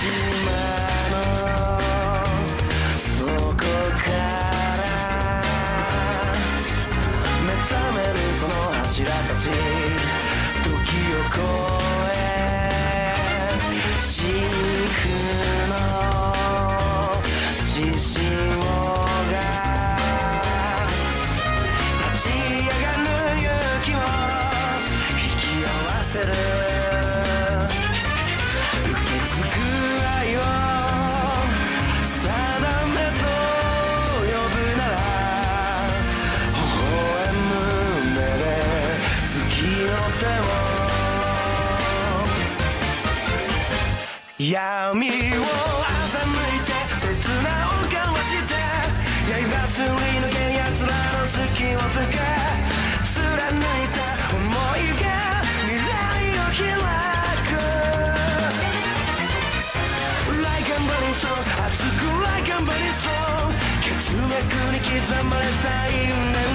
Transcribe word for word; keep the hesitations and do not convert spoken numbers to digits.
の底から目覚めるその柱たち、時を超え真空の血潮が立ち上がる勇気を引き合わせる、受け継ぐ愛を定めと呼ぶなら、微笑む目で月の手を闇を欺いて刹那を交わして、刃すり抜け奴らの隙をつけ、貫いた想いが未来を開く Like a burning stone 熱く Like a burning stone 血脈に刻まれた因縁